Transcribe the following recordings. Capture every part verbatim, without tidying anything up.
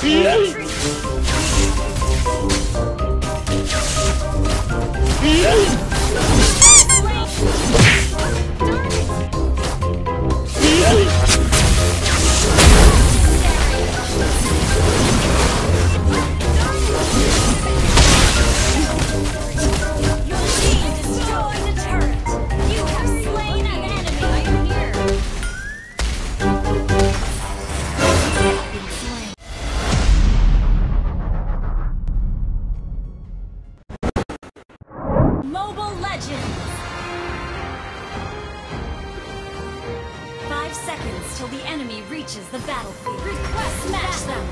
Mobile Legends! Five seconds till the enemy reaches the battlefield. Request smash them!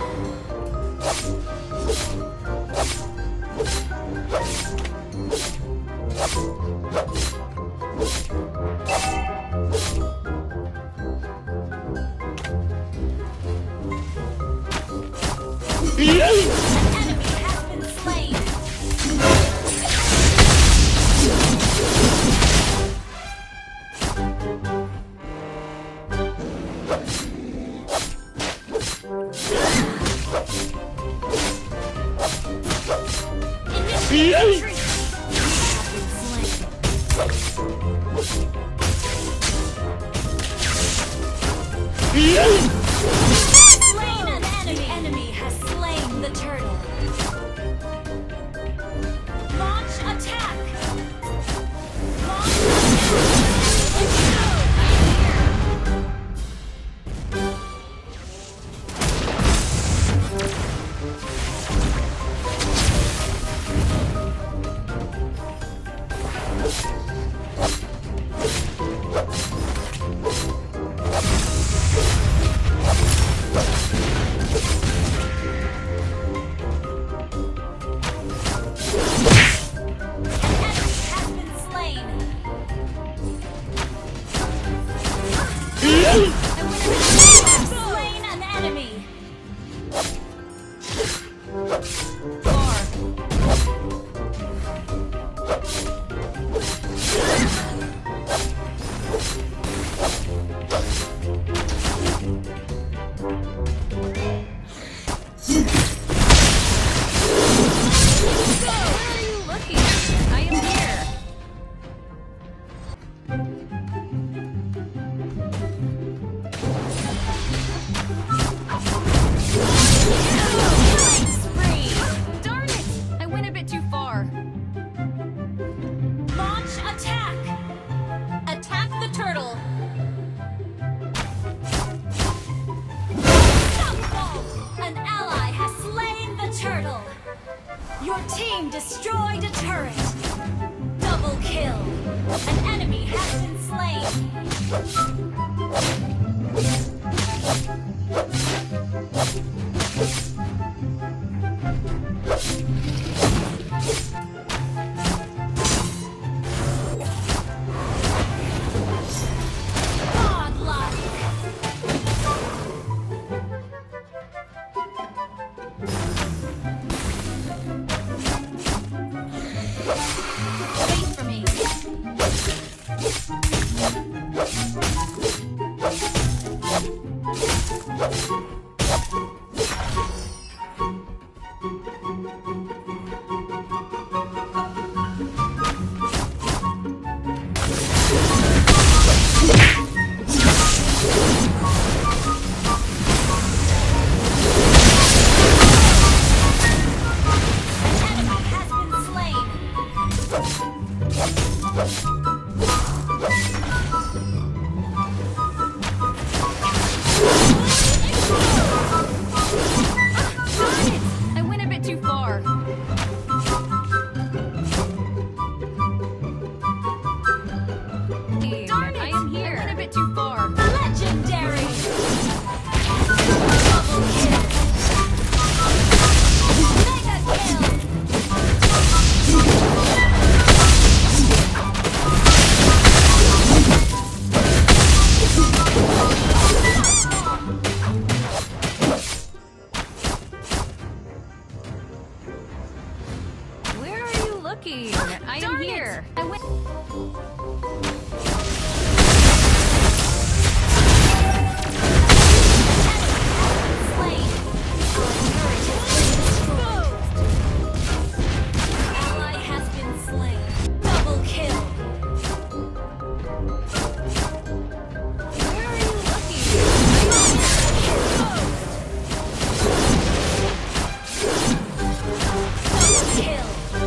An enemy has been slain! Slain an enemy. Enemy has slain the turtle. Launch attack. Launch slain an enemy. Your team destroyed a turret! Double kill! An enemy has been slain! Wait for me! I am here. I went Where are you looking? Double kill.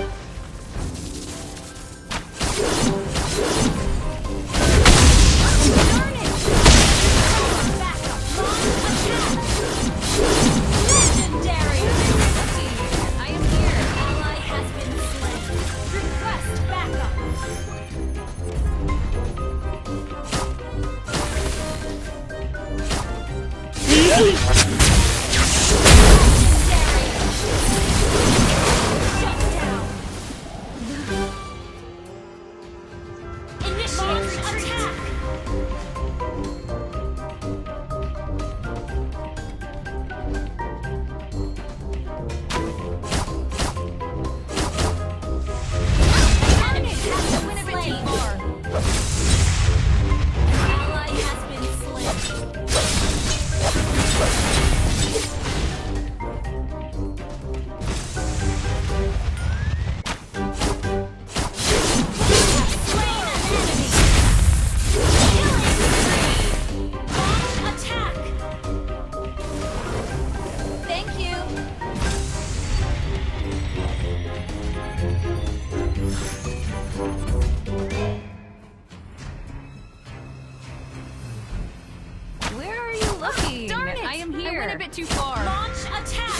Darn it! Back up. Launch attack. Legendary. I am here. Ally has been slain. Request backup. Lucky. Darn it! I am here. I went a bit too far. Launch attack!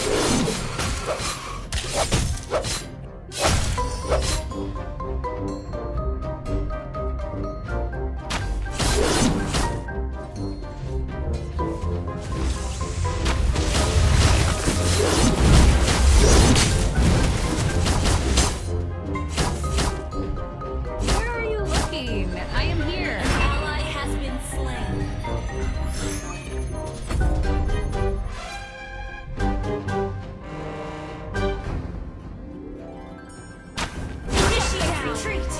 Where are you looking? I am here. An ally has been slain. Retreat!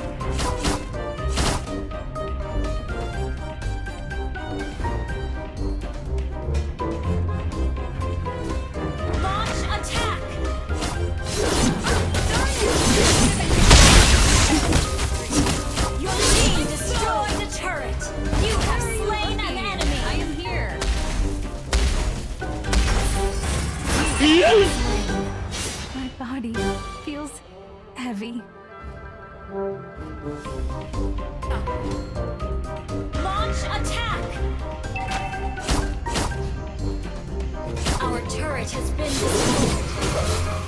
Launch attack! Your team destroyed the turret! You have slain an enemy! I am here. My body feels heavy. Launch attack! Our turret has been destroyed.